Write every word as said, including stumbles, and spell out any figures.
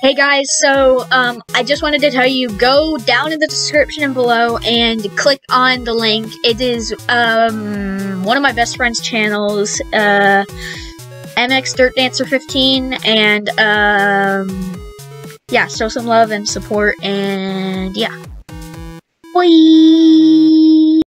Hey guys, so um, I just wanted to tell you, go down in the description below and click on the link. It is um, one of my best friend's channels, uh, M X Dirt Dancer fifteen, and um, yeah, show some love and support, and yeah. Bye!